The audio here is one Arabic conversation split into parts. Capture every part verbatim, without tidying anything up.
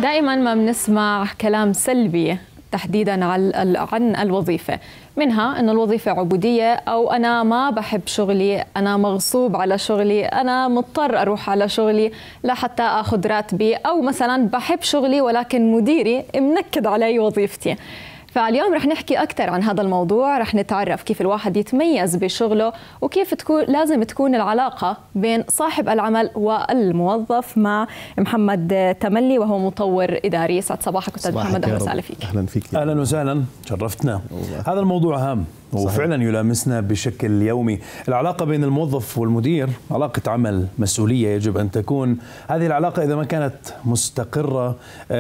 دائما ما بنسمع كلام سلبي تحديدا عن الوظيفة، منها أن الوظيفة عبودية، أو أنا ما بحب شغلي، أنا مغصوب على شغلي، أنا مضطر أروح على شغلي لحتى أخذ راتبي، أو مثلا بحب شغلي ولكن مديري منكد علي وظيفتي. فاليوم رح نحكي أكثر عن هذا الموضوع، رح نتعرف كيف الواحد يتميز بشغله وكيف تكون لازم تكون العلاقة بين صاحب العمل والموظف مع محمد تملي، وهو مطور إداري. سعد صباحك أستاذ محمد، أهلا وسهلا فيك. أهلا فيك. أهلا وسهلا، شرفتنا. هذا الموضوع هام وفعلا يلامسنا بشكل يومي. العلاقة بين الموظف والمدير علاقة عمل، مسؤولية، يجب أن تكون هذه العلاقة إذا ما كانت مستقرة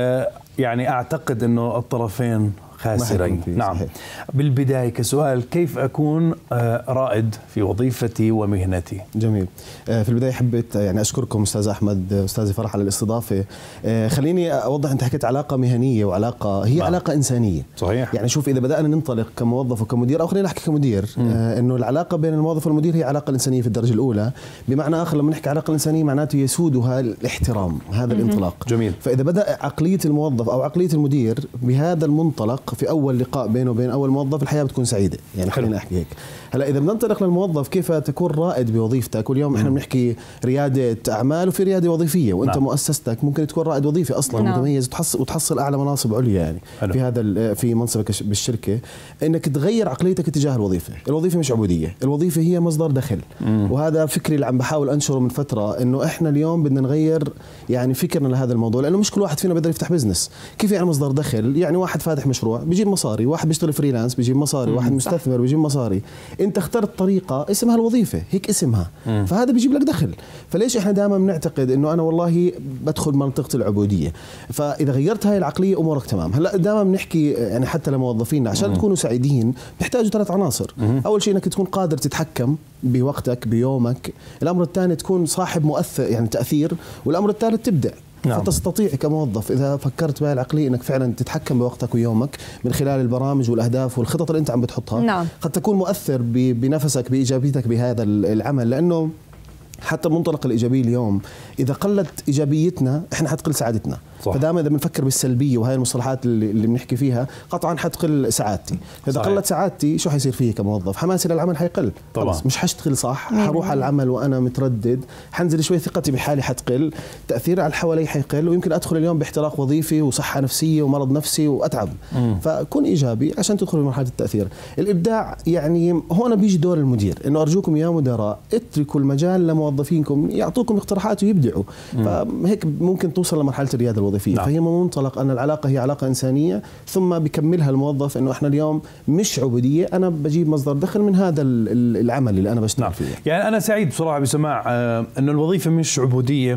يعني أعتقد أنه الطرفين خاسرين. نعم. صحيح. بالبداية كسؤال، كيف أكون رائد في وظيفتي ومهنتي؟ جميل. في البداية حبيت يعني أشكركم أستاذ أحمد، أستاذي فرح، على الاستضافة. خليني أوضح، أنت حكيت علاقة مهنية وعلاقة هي نعم. علاقة إنسانية. صحيح. يعني شوف، إذا بدأنا ننطلق كموظف وكمدير، أو خلينا نحكي كمدير، إنه العلاقة بين الموظف والمدير هي علاقة إنسانية في الدرجة الأولى. بمعنى آخر، لما نحكي علاقة إنسانية معناته يسودها الاحترام، هذا الانطلاق. جميل. فإذا بدأ عقلية الموظف أو عقلية المدير بهذا المنطلق في أول لقاء بينه وبين أول موظف، الحياة بتكون سعيدة. يعني خلينا أحكي هيك. هلا إذا بننطلق للموظف، كيف تكون رائد بوظيفتك؟ واليوم إحنا بنحكي ريادة أعمال وفي ريادة وظيفية، وأنت نعم. مؤسستك ممكن تكون رائد وظيفي أصلا نعم. متميز، وتحصل وتحصل أعلى مناصب عليا يعني حلو. في هذا في منصبك بالشركة، إنك تغير عقليتك تجاه الوظيفة. الوظيفة مش عبودية، الوظيفة هي مصدر دخل. مم. وهذا فكري اللي عم بحاول أنشره من فترة، إنه إحنا اليوم بدنا نغير يعني فكرنا لهذا الموضوع، لأنه مش كل واحد فينا بيقدر يفتح بزنس. كيف يعني مصدر دخل؟ يعني واحد فاتح مشروع بيجيب مصاري، واحد بيشتغل فريلانس بيجيب مصاري، واحد مستثمر بيجيب مصاري. انت اخترت طريقه اسمها الوظيفه، هيك اسمها، مم. فهذا بيجيب لك دخل. فليش احنا دائما بنعتقد انه انا والله بدخل منطقه العبوديه؟ فاذا غيرت هاي العقليه امورك تمام. هلا دائما بنحكي يعني حتى لموظفينا عشان مم. تكونوا سعيدين بيحتاجوا ثلاث عناصر. مم. اول شيء انك تكون قادر تتحكم بوقتك بيومك، الامر الثاني تكون صاحب مؤثر يعني تاثير، والامر الثالث تبدع. نعم. فتستطيع كموظف إذا فكرت بهاي العقلية أنك فعلا تتحكم بوقتك ويومك من خلال البرامج والأهداف والخطط اللي أنت عم بتحطها. نعم. قد تكون مؤثر بنفسك بإيجابيتك بهذا العمل، لأنه حتى المنطلق الإيجابي اليوم إذا قلت إيجابيتنا إحنا حتقل سعادتنا. فدائما إذا بنفكر بالسلبية وهي المصطلحات اللي, اللي بنحكي فيها، قطعا حتقل سعادتي. إذا صحيح. قلت سعادتي شو حيصير فيه كموظف؟ حماسي للعمل حيقل طبعا، مش حشتغل صح، حروح على العمل وأنا متردد، حنزل شوي، ثقتي بحالي حتقل، تأثيري على اللي حوالي حيقل، ويمكن أدخل اليوم باحتراق وظيفي وصحة نفسية ومرض نفسي وأتعب. مم. فكون إيجابي عشان تدخل في مرحلة التأثير. الإبداع يعني هون بيجي دور المدير، إنه أرجوكم يا مدراء اتركوا المجال لموظفينكم يعطوكم اقتراحات ويبدعوا. مم. فهيك ممكن توصل لمرحلة الريادة الوظيفية. نعم. فهي من منطلق أن العلاقة هي علاقة إنسانية، ثم بكملها الموظف إنه إحنا اليوم مش عبودية، أنا بجيب مصدر دخل من هذا العمل اللي أنا بشتغل. نعم. فيه. يعني أنا سعيد بصراحة بسماع أن الوظيفة مش عبودية،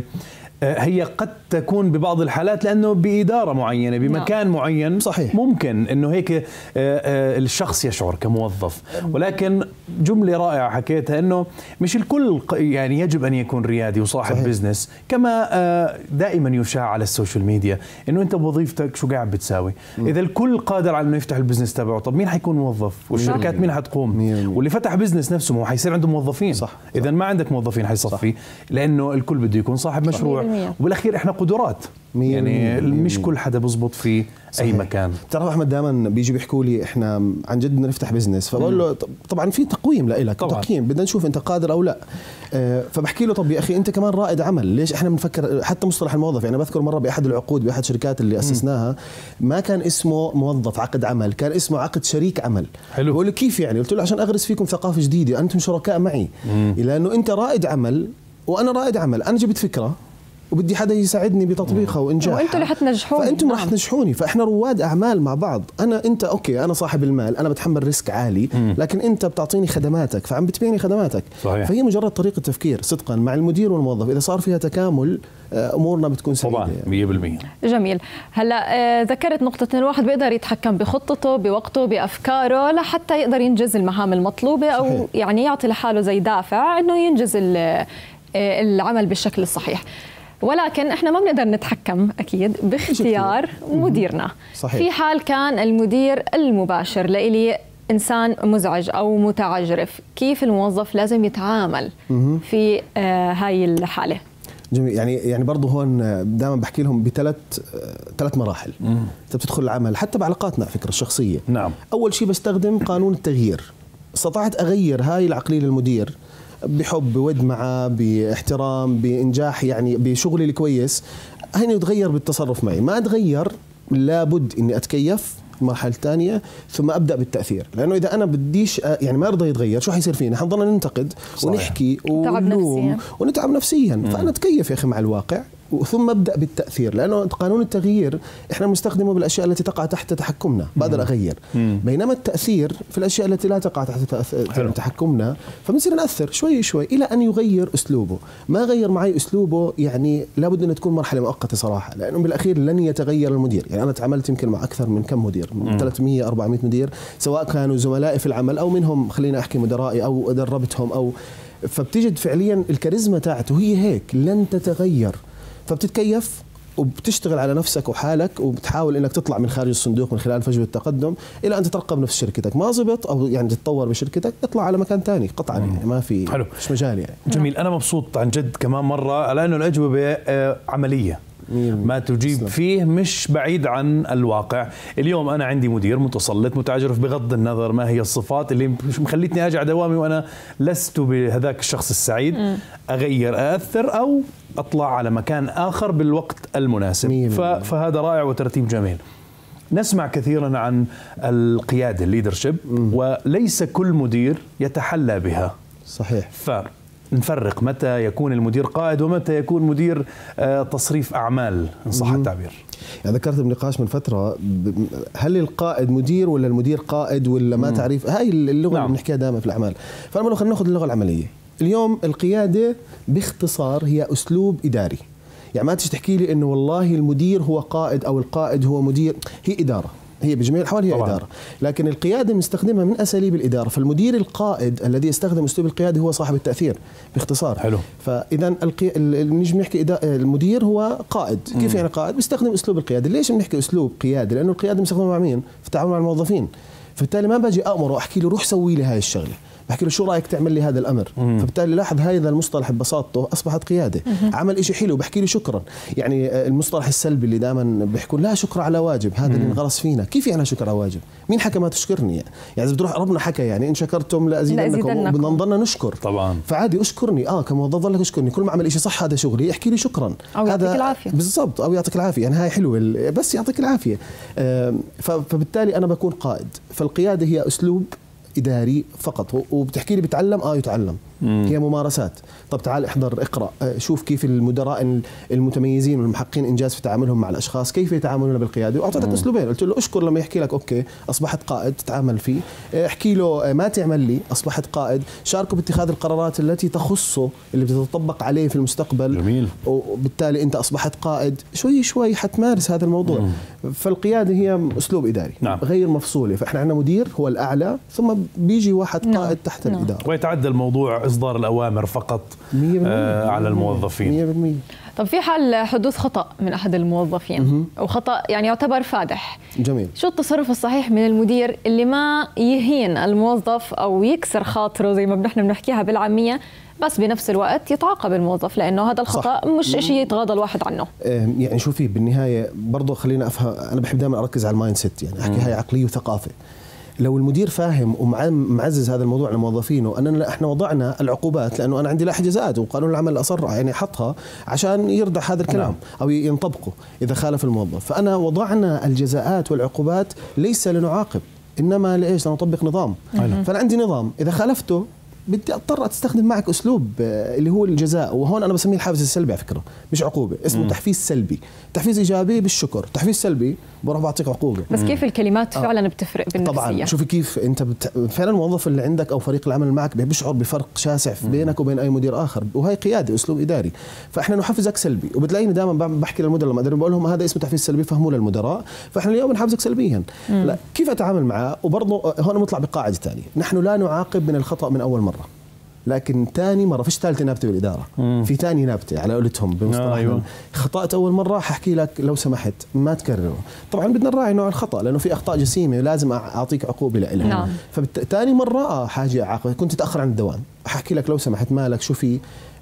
هي قد تكون ببعض الحالات لأنه بإدارة معينة بمكان معين. صحيح. ممكن أنه هيك الشخص يشعر كموظف، ولكن جملة رائعة حكيتها أنه مش الكل يعني يجب أن يكون ريادي وصاحب صحيح. بزنس، كما دائما يشاع على السوشيال ميديا أنه أنت بوظيفتك شو قاعد بتساوي. م. إذا الكل قادر على أنه يفتح البزنس تبعه، طب مين حيكون موظف؟ والشركات مين حتقوم؟ مية. واللي فتح بزنس نفسه ما هو حيصير عنده موظفين. صح. إذا ما عندك موظفين حيصفي، لأنه الكل بده يكون صاحب مشروع. وبالاخير احنا قدرات، يعني مش كل حدا بيزبط في صحيح. اي مكان. تعرف احمد، دائما بيجي بيحكوا لي احنا عن جد بدنا نفتح بزنس، فبقول له طبعا في تقويم لك، تقييم بدنا نشوف انت قادر او لا. أه فبحكي له طب يا اخي انت كمان رائد عمل، ليش احنا بنفكر حتى مصطلح الموظف؟ يعني بذكر مره باحد العقود باحد الشركات اللي اسسناها ما كان اسمه موظف عقد عمل، كان اسمه عقد شريك عمل. حلو. بقول له كيف يعني؟ قلت له عشان اغرس فيكم ثقافه جديده، انتم شركاء معي. مم. لانه انت رائد عمل وانا رائد عمل، انا جبت فكره وبدي حدا يساعدني بتطبيقها وانجاحها، وانتم اللي حتنجحوني، فانتم رح تنجحوني. فاحنا رواد اعمال مع بعض. انا انت اوكي انا صاحب المال، انا بتحمل ريسك عالي، مم. لكن انت بتعطيني خدماتك، فعم بتبيعني خدماتك. صحيح. فهي مجرد طريقه تفكير صدقا مع المدير والموظف، اذا صار فيها تكامل امورنا بتكون سعيده. طبعا مية بالمية. جميل. هلا ذكرت نقطه ان الواحد بيقدر يتحكم بخطته، بوقته، بافكاره، لحتى يقدر ينجز المهام المطلوبه. صحيح. او يعني يعطي لحاله زي دافع انه ينجز العمل بالشكل الصحيح. ولكن احنا ما بنقدر نتحكم اكيد باختيار مديرنا. صحيح. في حال كان المدير المباشر لإلي انسان مزعج او متعجرف، كيف الموظف لازم يتعامل في آه هاي الحاله؟ جميل. يعني يعني برضه هون دائما بحكي لهم بثلاث ثلاث مراحل. مم. انت بتدخل العمل حتى بعلاقاتنا على فكره الشخصيه. نعم. اول شيء بستخدم قانون التغيير. استطعت اغير هاي العقليه للمدير بحب، بود معه، باحترام، بانجاح، يعني بشغلي الكويس، هيني يتغير بالتصرف معي. ما اتغير لابد اني اتكيف المرحله الثانيه ثم ابدا بالتاثير، لانه اذا انا بديش يعني ما ارضى يتغير شو حيصير فينا؟ حنضلنا ننتقد صحيح. ونحكي ونلوم ونتعب نفسيا. مم. فانا اتكيف يا اخي مع الواقع ثم ابدا بالتاثير، لانه قانون التغيير احنا بنستخدمه بالاشياء التي تقع تحت تحكمنا، بقدر اغير. مم. بينما التاثير في الاشياء التي لا تقع تحت تحكمنا، فبنصير ناثر شوي شوي الى ان يغير اسلوبه. ما غير معي اسلوبه يعني لابد ان تكون مرحله مؤقته صراحه، لانه بالاخير لن يتغير المدير. يعني انا تعاملت يمكن مع اكثر من كم مدير، من ثلاثمئة أربعمئة مدير، سواء كانوا زملائي في العمل او منهم خلينا احكي مدرائي او دربتهم، او فبتجد فعليا الكاريزما تاعته هي هيك لن تتغير، فبتتكيف وبتشتغل على نفسك وحالك وبتحاول انك تطلع من خارج الصندوق من خلال فجوه التقدم الى ان تترقب نفس شركتك. ما زبط او يعني تتطور بشركتك، اطلع على مكان ثاني قطعا. يعني ما في حلو. مش مجال يعني. جميل. انا مبسوط عن جد كمان مره لانه الاجوبه عمليه، ما تجيب فيه مش بعيد عن الواقع. اليوم أنا عندي مدير متسلط متعجرف بغض النظر ما هي الصفات اللي مخليتني أجي على دوامي وأنا لست بهذاك الشخص السعيد. م. أغير، أأثر، أو أطلع على مكان آخر بالوقت المناسب. فهذا رائع وترتيب جميل. نسمع كثيرا عن القيادة الليدرشيب، وليس كل مدير يتحلى بها. صحيح. ف نفرق متى يكون المدير قائد ومتى يكون مدير تصريف أعمال إن صح التعبير. يعني ذكرت بنقاش من فترة، هل القائد مدير ولا المدير قائد ولا ما تعريف؟ هاي اللغة نعم. اللي بنحكيها دائما في الأعمال. فأنا بقول خلينا ناخذ اللغة العملية. اليوم القيادة باختصار هي أسلوب إداري. يعني ما تيجي تحكي لي إنه والله المدير هو قائد أو القائد هو مدير، هي إدارة. هي بجميع الأحوال هي طبعاً. إدارة، لكن القيادة بنستخدمها من أساليب الإدارة. فالمدير القائد الذي يستخدم أسلوب القيادة هو صاحب التأثير باختصار. حلو. فإذا القي... نيجي بنحكي إدا... المدير هو قائد. مم. كيف يعني قائد؟ بيستخدم أسلوب القيادة. ليش بنحكي أسلوب قيادة؟ لأنه القيادة بنستخدمها مع مين؟ في التعامل مع الموظفين. فبالتالي ما باجي أأمره وأحكي له روح سوي لي هاي الشغلة، بحكي له شو رايك تعمل لي هذا الامر. مم. فبالتالي لاحظ هذا المصطلح ببساطته اصبحت قياده. مم. عمل شيء حلو بحكي له شكرا. يعني المصطلح السلبي اللي دائما بيحكوا لا شكر على واجب، هذا اللي انغرس فينا. كيف يعني شكر على واجب؟ مين حكى ما تشكرني؟ يعني اذا بتروح ربنا حكى يعني ان شكرتم لازيدنكم، بدنا نضلنا نشكر طبعا. فعادي اشكرني اه كموظف ضلك اشكرني، كل ما عمل شيء صح هذا شغلي احكي لي شكرا او يعطيك العافيه. بالضبط، او يعطيك العافيه. يعني هاي حلوه بس يعطيك العافيه. آه فبالتالي انا بكون قائد. فالقياده هي اسلوب إداري فقط. وبتحكي لي بتعلم اه يتعلم. مم. هي ممارسات. طب تعال احضر اقرأ شوف كيف المدراء المتميزين والمحققين إنجاز في تعاملهم مع الأشخاص كيف يتعاملون بالقيادة، وأعطيتك أسلوبين. قلت له اشكر لما يحكي لك أوكي أصبحت قائد تتعامل فيه، احكي له ما تعمل لي أصبحت قائد، شاركه باتخاذ القرارات التي تخصه اللي بتطبق عليه في المستقبل. جميل. وبالتالي أنت أصبحت قائد، شوي شوي حتمارس هذا الموضوع. مم. فالقيادة هي أسلوب إداري. نعم. غير مفصولة. فإحنا عندنا مدير هو الأعلى ثم بيجي واحد نعم. قائد تحت نعم. الإدارة. ويتعدى الموضوع إصدار الأوامر فقط آه على الموظفين. مية بالمية. طب في حال حدوث خطأ من أحد الموظفين وخطأ يعني يعتبر فادح، جميل، شو التصرف الصحيح من المدير اللي ما يهين الموظف أو يكسر خاطره زي ما نحن بنحكيها بالعامية، بس بنفس الوقت يتعاقب الموظف لأنه هذا الخطأ صح. مش شيء يتغاضى الواحد عنه. يعني شوفي بالنهاية برضه خلينا أفهم، أنا بحب دائما أركز على المايند سيت، يعني أحكي هاي عقلية وثقافة. لو المدير فاهم ومعزز هذا الموضوع لموظفينه أننا احنا وضعنا العقوبات لأنه أنا عندي لائحة جزاءات وقانون العمل أصر يعني حطها عشان يرضع هذا الكلام أو ينطبقه إذا خالف الموظف. فأنا وضعنا الجزاءات والعقوبات ليس لنعاقب إنما لإيش؟ لنطبق نظام. فأنا عندي نظام إذا خالفته بدي اضطر استخدم معك اسلوب اللي هو الجزاء، وهون انا بسميه الحافز السلبي على فكره، مش عقوبه، اسمه مم. تحفيز سلبي. تحفيز ايجابي بالشكر، تحفيز سلبي بروح بعطيك عقوبه. بس كيف الكلمات آه. فعلا بتفرق بالنفسيه؟ طبعا شوفي كيف انت بت... فعلا الموظف اللي عندك او فريق العمل معك بيشعر بفرق شاسع بينك وبين اي مدير اخر، وهي قياده اسلوب اداري. فاحنا نحفزك سلبي، وبتلاقيني دائما بحكي للمدراء لما بقول لهم هذا اسمه تحفيز سلبي فهموه للمدراء، فاحنا اليوم نحفزك سلبيا. لا كيف اتعامل معه؟ وبرضه هون نطلع بقاعده ثانيه، نحن لا نعاقب من الخطا من اول مره، لكن ثاني مره فيش ثالثه نابته بالاداره. مم. في ثاني نابته على قولتهم بمصطلحنا. آه أيوة. خطأت اول مره ححكي لك لو سمحت ما تكرره. طبعا بدنا نراعي نوع الخطا لانه في اخطاء جسيمه لازم اعطيك عقوبه لها. نعم. فثاني مره اه حاجه عاقبه، كنت تتاخر عن الدوام ححكي لك لو سمحت مالك شو في،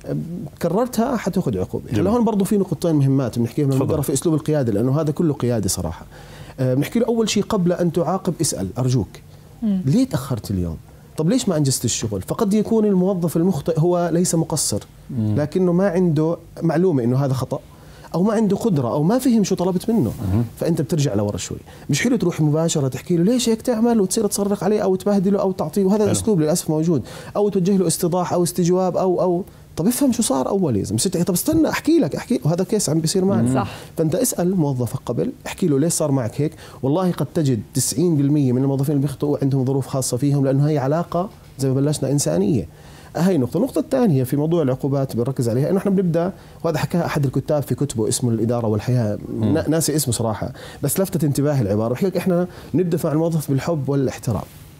كررتها حتاخذ عقوبه. هلا هون برضه في نقطتين مهمات بنحكيهم للمدراء في اسلوب القياده، لانه هذا كله قياده صراحه. بنحكي له اول شيء قبل ان تعاقب اسال ارجوك مم. ليه تاخرت اليوم؟ طب ليش ما انجزت الشغل؟ فقد يكون الموظف المخطئ هو ليس مقصر، مم. لكنه ما عنده معلومه انه هذا خطا، او ما عنده قدره، او ما فهم شو طلبت منه. مم. فانت بترجع لورا شوي. مش حلو تروح مباشره تحكي له ليش هيك تعمل وتصير تصرخ عليه او تبهدله او تعطيه، وهذا الاسلوب للاسف موجود، او توجه له استيضاح او استجواب او او طب افهم شو صار اول. لازم طب استنى احكي لك احكي وهذا كيس عم بيصير معنا. صح. فانت اسال موظفك قبل، احكي له ليش صار معك هيك. والله قد تجد تسعين بالمئة من الموظفين اللي بيخطئوا عندهم ظروف خاصه فيهم، لانه هي علاقه زي ما بلشنا انسانيه. هي نقطه. النقطه الثانيه في موضوع العقوبات بنركز عليها، انه احنا بنبدا، وهذا حكاها احد الكتاب في كتبه اسمه الاداره والحياه، ناسي اسمه صراحه، بس لفتت انتباهي العباره. بحكي لك احنا ندفع الموظف بالحب والاحترام،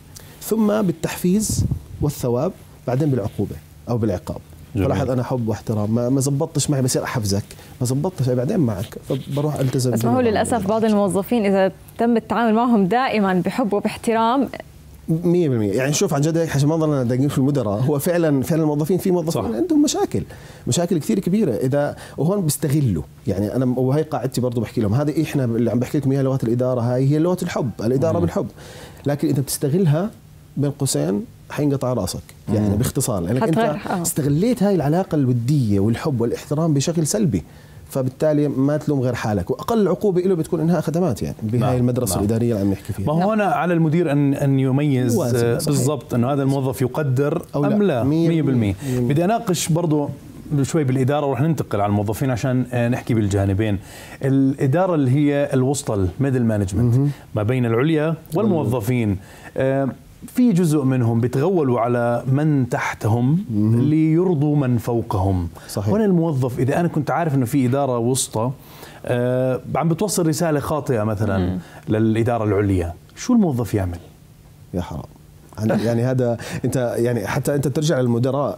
ثم بالتحفيز والثواب، بعدين بالعقوبه او بالعقاب. فلاحظ انا حب واحترام، ما ما زبطتش معي بصير احفزك، ما زبطتش بعدين معك فبروح التزم. بس ما هو للاسف بعض الموظفين اذا تم التعامل معهم دائما بحب وباحترام مية بالمية. يعني شوف عن جد هيك عشان ما ضلنا داقين في المدراء، هو فعلا فعلا الموظفين في موظفين صح. عندهم مشاكل مشاكل كثير كبيره، اذا وهون بيستغلوا. يعني انا وهي قاعدتي برضه بحكي لهم، هذه احنا اللي عم بحكي لكم اياها لغه الاداره، هاي هي لغه الحب، الاداره مم. بالحب، لكن انت بتستغلها بين قوسين حينقطع راسك. يعني مم. باختصار لانك انت آه. استغليت هاي العلاقه الوديه والحب والاحترام بشكل سلبي، فبالتالي ما تلوم غير حالك. واقل عقوبه له بتكون انهاء خدمات يعني بهاي المدرسه نعم. الاداريه اللي عم نحكي فيها. ما هو هنا على المدير ان ان يميز بالضبط انه هذا الموظف يقدر أو ام لا. مية بالمية. بدي اناقش برضه شوي بالاداره ورح ننتقل على الموظفين عشان نحكي بالجانبين. الاداره اللي هي الوسطى الميدل مانجمنت ما بين العليا والموظفين، في جزء منهم بيتغولوا على من تحتهم ليرضوا من فوقهم. صحيح. هنا الموظف اذا انا كنت عارف انه في اداره وسطى آه عم بتوصل رساله خاطئه مثلا مم. للاداره العليا، شو الموظف يعمل؟ يا حرام. يعني هذا انت يعني حتى انت ترجع للمدراء.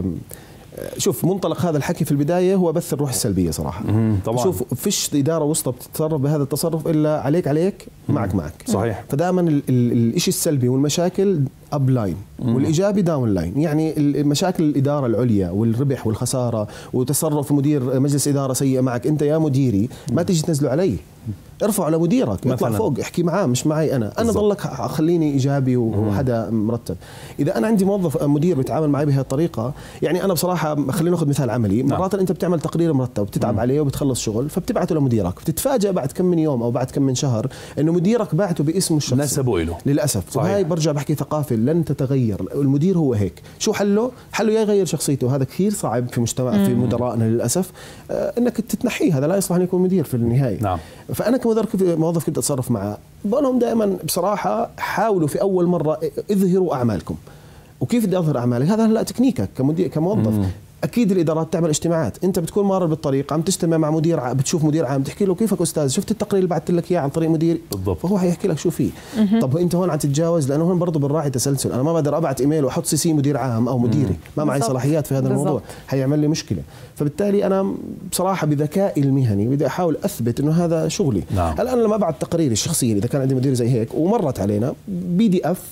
شوف منطلق هذا الحكي في البدايه هو بث الروح السلبيه صراحه. طبعا. شوف فيش اداره وسطى بتتصرف بهذا التصرف الا عليك عليك معك معك. صحيح. فدائما الشيء السلبي والمشاكل اب لاين والايجابي داون لاين. يعني المشاكل الاداره العليا والربح والخساره وتصرف مدير مجلس اداره سيء معك، انت يا مديري ما تيجي تنزله علي، ارفع على مديرك، اطلع فوق احكي معاه مش معي انا انا ضلك خليني ايجابي وحدا مرتب. اذا انا عندي موظف مدير بيتعامل معي بهذه الطريقه، يعني انا بصراحه خلينا ناخذ مثال عملي. مرات انت بتعمل تقرير مرتب بتتعب مم. عليه وبتخلص شغل، فبتبعته لمديرك، بتتفاجئ بعد كم من يوم او بعد كم من شهر انه مديرك بعته باسمه الشخصي، نسبوا له للاسف. وهي برجع بحكي ثقافه لن تتغير، المدير هو هيك. شو حله؟ حله يا يغير شخصيته، هذا كثير صعب في مجتمع في مدراءنا للاسف، آه انك تتنحيه، هذا لا يصلح ان يكون مدير في النهايه. نعم. فانا كموظف كنت اتصرف معه، بقول لهم دائما بصراحه حاولوا في اول مره اظهروا اعمالكم. وكيف بدي اظهر اعمالك؟ هذا هلا تكنيكك كمدير كموظف. مم. اكيد الادارات تعمل اجتماعات، انت بتكون مارر بالطريق عم تجتمع مع مدير ع... بتشوف مدير عام تحكي له كيفك استاذ، شفت التقرير اللي بعثت لك اياه عن طريق مديري؟ بالضبط. فهو حيحكي لك شو فيه. طب انت هون عم تتجاوز، لانه هون برضه بنراعي تسلسل، انا ما بقدر ابعث ايميل واحط سي سي مدير عام او مديري، ما معي صلاحيات في هذا بالزبط. الموضوع حيعمل لي مشكله. فبالتالي انا بصراحه بذكائي المهني بدي احاول اثبت انه هذا شغلي. نعم. هلا انا لما ابعث تقريري الشخصي اذا كان عندي مدير زي هيك ومرت علينا بي دي اف،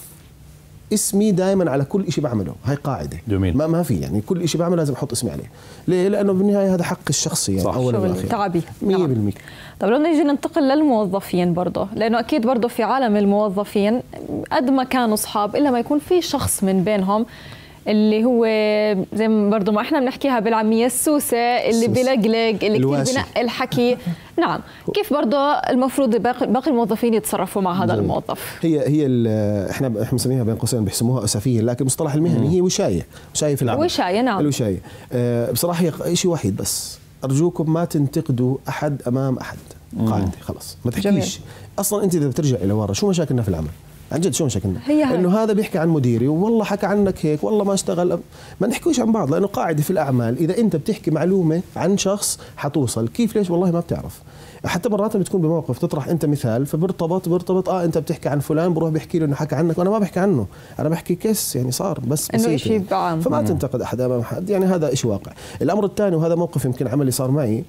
اسمي دائما على كل شيء بعمله، هاي قاعده. جميل. ما ما في يعني كل شيء بعمله لازم احط اسمي عليه. ليه؟ لانه بالنهايه هذا حق الشخصي يعني اولا واخيرا تعبي مية بالمية. طب لو نيجي ننتقل للموظفين برضه، لانه اكيد برضه في عالم الموظفين قد ما كانوا اصحاب الا ما يكون في شخص من بينهم اللي هو زي ما برضه ما احنا بنحكيها بالعاميه السوسه، اللي بلقلق، اللي كثير بنقي الحكي. نعم. كيف برضه المفروض باقي باقي الموظفين يتصرفوا مع هذا الموظف؟ هي هي احنا احنا بنسميها بين قوسين بيحسموها اسفيه، لكن المصطلح المهني هي وشايه، وشايه في العمل. وشايه نعم. الوشايه أه بصراحه هي شيء واحد بس، ارجوكم ما تنتقدوا احد امام احد. قاعده خلاص ما تحكيش. جميل. اصلا انت اذا بترجع الى ورا شو مشاكلنا في العمل؟ عن جد شو مشاكلنا؟ انه هذا بيحكي عن مديري والله حكى عنك هيك والله ما اشتغل، ما نحكيش عن بعض، لانه قاعده في الاعمال اذا انت بتحكي معلومه عن شخص حتوصل، كيف ليش والله ما بتعرف. حتى مرات بتكون بموقف تطرح انت مثال فبرتبط برتبط اه انت بتحكي عن فلان، بروح بيحكي له انه حكى عنك وانا ما بحكي عنه، انا بحكي كيس يعني صار بس انه شيء عام. فما تنتقد احد امام احد، يعني هذا شيء واقع. الامر الثاني وهذا موقف يمكن عملي صار معي،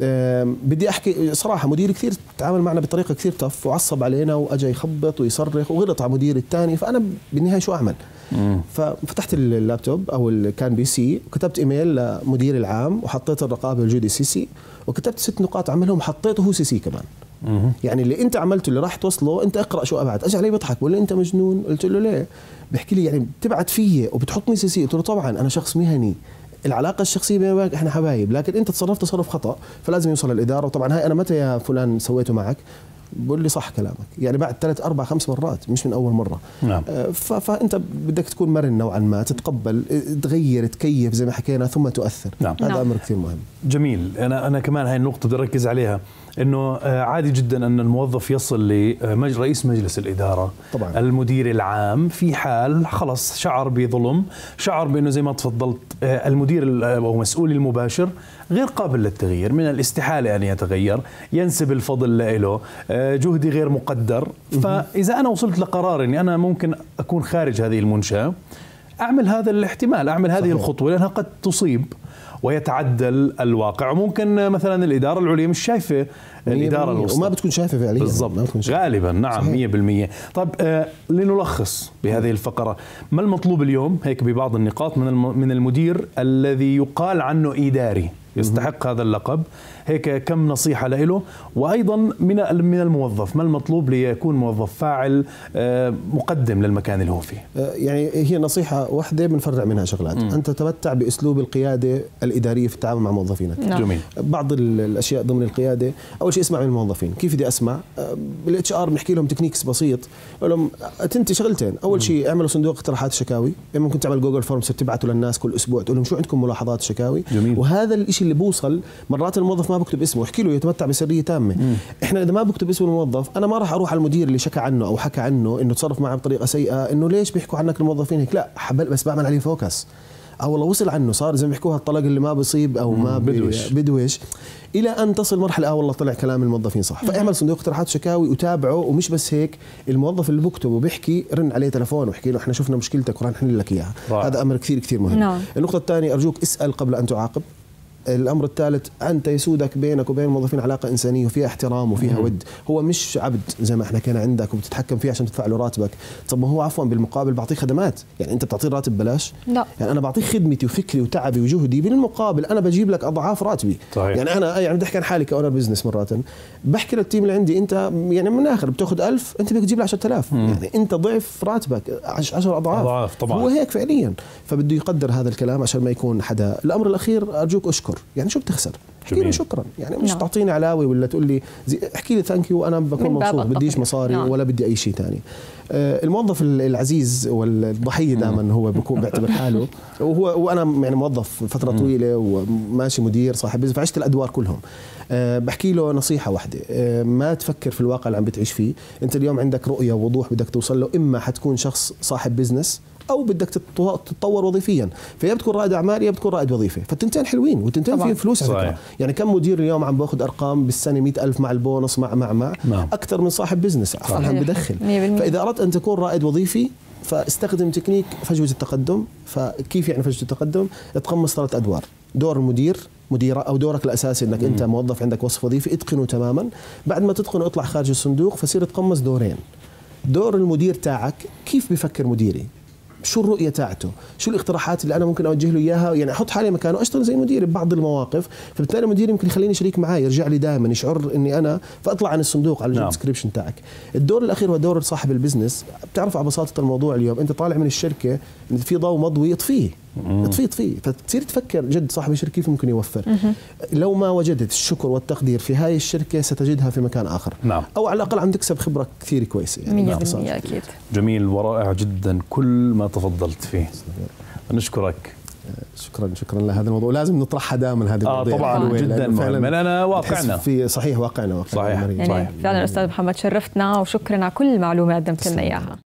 بدي احكي صراحه مديري كثير تعامل معنا بطريقه كثير تف وعصب علينا واجى يخبط ويصرخ وغلط على مديري الثاني، فانا بالنهايه شو اعمل؟ ففتحت اللابتوب او اللي كان بي سي وكتبت ايميل لمدير العام وحطيت الرقابه الجودي سي سي وكتبت ست نقاط عملهم وحطيته هو سي سي كمان. يعني اللي انت عملته اللي راح توصله انت اقرا شو ابعت. اجى علي بيضحك بقول لي انت مجنون. قلت له ليه؟ بحكي لي يعني بتبعت فيي وبتحطني سي سي. قلت له طبعا انا شخص مهني، العلاقه الشخصيه بيني وبينك احنا حبايب، لكن انت تصرفت تصرف خطا فلازم يوصل للاداره. وطبعا هاي انا متى يا فلان سويته معك؟ بقول لي صح كلامك، يعني بعد ثلاث اربع خمس مرات مش من اول مره. نعم. فانت بدك تكون مرن نوعا ما، تتقبل، تغير، تكيف زي ما حكينا ثم تؤثر. نعم. هذا نعم. امر كثير مهم. جميل. انا انا كمان هاي النقطه بدي اركز عليها، انه عادي جدا ان الموظف يصل لرئيس مجلس الاداره طبعا. المدير العام في حال خلص شعر بظلم، شعر بانه زي ما تفضلت المدير او مسؤول المباشر غير قابل للتغيير، من الاستحاله ان يتغير، ينسب الفضل له، جهدي غير مقدر. فاذا انا وصلت لقرار اني انا ممكن اكون خارج هذه المنشاه، اعمل هذا الاحتمال، اعمل هذه صحيح. الخطوه لانها قد تصيب ويتعدل الواقع. وممكن مثلا الإدارة العليا مش شايفة الإدارة الوسطى وما بتكون شايفة فعليا بالضبط غالبا. نعم صحيح. مية بالمية. طيب آه لنلخص بهذه الفقرة، ما المطلوب اليوم هيك ببعض النقاط من من المدير الذي يقال عنه إداري يستحق هذا اللقب؟ هيك كم نصيحة له، وأيضا من من الموظف ما المطلوب ليكون موظف فاعل مقدم للمكان اللي هو فيه؟ يعني هي نصيحة واحدة بنفرع منها شغلات. م. أنت تتمتع بأسلوب القيادة الإدارية في التعامل مع موظفينك. نعم. جميل. بعض الأشياء ضمن القيادة، أول شيء اسمع من الموظفين. كيف بدي أسمع؟ بالاتش ار بنحكي لهم تكنيكس بسيط، بقول لهم تنتي شغلتين. أول شيء اعملوا صندوق اقتراحات الشكاوي، يعني ممكن تعمل جوجل فورمز تبعته للناس كل أسبوع تقول لهم شو عندكم ملاحظات الشكاوي. جميل. وهذا الشيء اللي بوصل مرات الموظف ما بكتب اسمه، احكي له يتمتع بسريه تامه. مم. احنا اذا ما بكتب اسم الموظف انا ما راح اروح على المدير اللي شكى عنه او حكى عنه انه تصرف معه بطريقه سيئه، انه ليش بيحكوا عنك الموظفين هيك، لا حبل بس بعمل عليه فوكس. او والله وصل عنه صار زي ما بيحكوها الطلق اللي ما بيصيب او ما بدوش بدوش الى ان تصل مرحله اه والله طلع كلام الموظفين صح. فاعمل صندوق اقتراحات شكاوي وتابعه. ومش بس هيك، الموظف اللي بكتب وبيحكي رن عليه تلفون واحكي له احنا شفنا مشكلتك وراح نحل لك اياها. هذا امر كثير كثير مهم. نعم. النقطه الثانيه ارجوك اسال قبل ان تعاقب. الأمر الثالث، أنت يسودك بينك وبين الموظفين علاقة إنسانية وفيها احترام وفيها مم. ود. هو مش عبد زي ما احنا كان عندك وبتتحكم فيه عشان تدفع له راتبك. طب ما هو عفوا بالمقابل بعطيه خدمات، يعني أنت بتعطيه راتب بلاش؟ لا. يعني أنا بعطيه خدمتي وفكري وتعبي وجهدي، بالمقابل أنا بجيب لك أضعاف راتبي. طيب. يعني أنا يعني بدي أحكي عن حالي كأونر بزنس مرات، بحكي للتيم اللي عندي أنت يعني من الآخر بتاخذ ألف أنت بدك تجيب له عشرة آلاف، يعني أنت ضعف راتبك عشر أضعاف. أضعاف طبعا. هو هيك فعليا، فبده يقدر هذا الكلام عشان ما يكون حدا. الأمر الأخير أرجوك أشكر، يعني شو بتخسر؟ احكي لي شكرا، يعني مش نعم. تعطيني علاوي ولا تقول لي احكي لي ثانك يو وانا بكون مبسوط، بديش مصاري نعم. ولا بدي اي شيء ثاني. آه الموظف العزيز والضحيه دائما هو بكون بيعتبر حاله وهو وانا يعني موظف فتره طويله وماشي مدير صاحب بزنس فعشت الادوار كلهم. أه بحكي له نصيحه واحده، أه ما تفكر في الواقع اللي عم بتعيش فيه. انت اليوم عندك رؤيه ووضوح بدك توصل له، اما حتكون شخص صاحب بزنس او بدك تتطور وظيفيا، فيا بتكون رائد اعمال يا بتكون رائد وظيفه، فالتنتين حلوين والتنتين فيهم فلوس على فكره. يعني كم مدير اليوم عم باخذ ارقام بالسنه مئة ألف مع البونص مع مع مع نعم. اكثر من صاحب بزنس عم بدخل. فاذا اردت ان تكون رائد وظيفي فاستخدم تكنيك فجوه التقدم. فكيف يعني فجوه التقدم؟ تقمص ثلاث ادوار: دور المدير مديرة أو دورك الأساسي أنك أنت موظف عندك وصف وظيفي، اتقنه تماما. بعد ما تتقنه اطلع خارج الصندوق فصير تقمص دورين: دور المدير تاعك، كيف بفكر مديري، شو الرؤية تاعته، شو الاقتراحات اللي أنا ممكن أوجه له إياها، يعني أحط حالي مكانه أشتغل زي مديري ببعض المواقف، فبالتالي المدير يمكن يخليني شريك معاه، يرجع لي دائما يشعر إني أنا، فأطلع عن الصندوق على الجوب ديسكريبشن تاعك. الدور الأخير هو دور صاحب البزنس. بتعرف على بساطة الموضوع اليوم أنت طالع من الشركة إن في ضوء مضوي اطفيه اطفيه اطفيه فتصير تفكر جد صاحب الشركة كيف ممكن يوفر. مم. لو ما وجدت الشكر والتقدير في هاي الشركة ستجدها في مكان آخر. نعم. أو على الأقل عم تكسب خبرة كثير كويسة يعني. مية بالمية أكيد. جميل ورائع جدا كل ما تفضلت فيه. نشكرك. شكرا شكرا لهذا الموضوع، لازم نطرحها دائما هذه المواضيع. آه طبعا جدا مهم، انا واقعنا في صحيح واقعنا واقعنا صحيح. يعني صحيح. فعلا استاذ محمد شرفتنا وشكرا على كل معلومه قدمت لنا اياها.